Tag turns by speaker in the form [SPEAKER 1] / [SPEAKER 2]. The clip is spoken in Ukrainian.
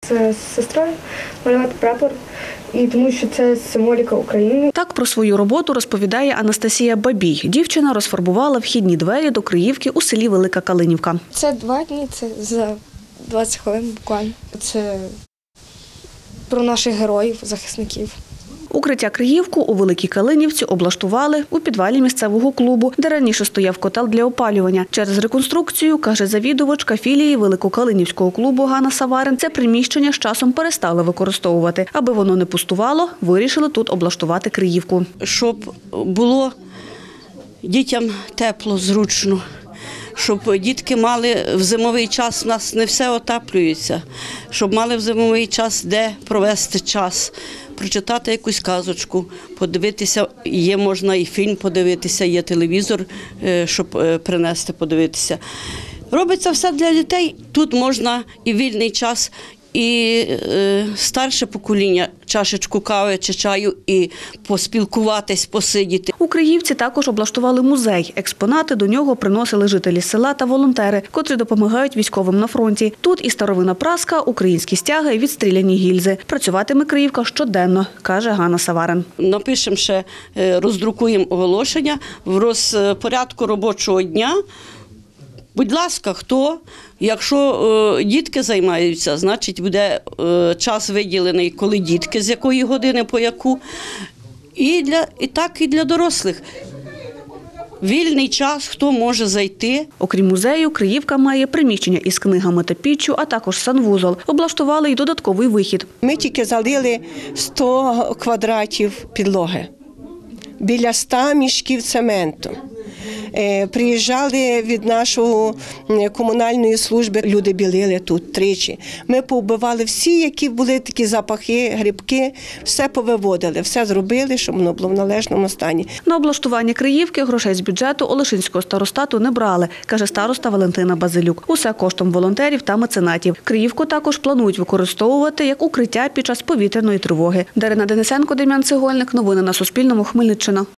[SPEAKER 1] з сестрою малювати прапор, і тому що це символіка України.
[SPEAKER 2] Так про свою роботу розповідає Анастасія Бабій. Дівчина розфарбувала вхідні двері до Криївки у селі Велика Калинівка.
[SPEAKER 1] Це 2 дні, це за 20 хвилин буквально. Це про наших героїв, захисників.
[SPEAKER 2] Укриття Криївку у Великій Калинівці облаштували у підвалі місцевого клубу, де раніше стояв котел для опалювання. Через реконструкцію, каже завідувачка філії Великокалинівського клубу Ганна Саварин, це приміщення з часом перестали використовувати. Аби воно не пустувало, вирішили тут облаштувати Криївку.
[SPEAKER 3] Щоб було дітям тепло, зручно. Щоб дітки мали в зимовий час, у нас не все отаплюється, щоб мали в зимовий час де провести час, прочитати якусь казочку, подивитися, є можна і фільм подивитися, є телевізор, щоб принести, подивитися. Робиться все для дітей, тут можна і вільний час, і старше покоління чашечку кави чи чаю і поспілкуватись, посидіти.
[SPEAKER 2] У Криївці також облаштували музей. Експонати до нього приносили жителі села та волонтери, котрі допомагають військовим на фронті. Тут і старовинна праска, українські стяги, відстріляні гільзи. Працюватиме Криївка щоденно, каже Ганна Саварин.
[SPEAKER 3] Напишемо ще, роздрукуємо оголошення в розпорядку робочого дня. Будь ласка, якщо дітки займаються, значить буде час виділений, коли дітки, з якої години по яку, і для дорослих. Вільний час, хто може зайти.
[SPEAKER 2] Окрім музею, Криївка має приміщення із книгами та піччю, а також санвузол. Облаштували й додатковий вихід.
[SPEAKER 4] Ми тільки залили 100 квадратів підлоги, біля 100 мішків цементу. Приїжджали від нашої комунальної служби, люди білили тут тричі. Ми повбивали всі, які були такі запахи, грибки, все повиводили, все зробили, щоб воно було в належному стані.
[SPEAKER 2] На облаштування Криївки грошей з бюджету Олешинського старостату не брали, каже староста Валентина Базилюк. Усе коштом волонтерів та меценатів. Криївку також планують використовувати як укриття під час повітряної тривоги. Дарина Денисенко, Дем'ян Цегольник. Новини на Суспільному. Хмельниччина.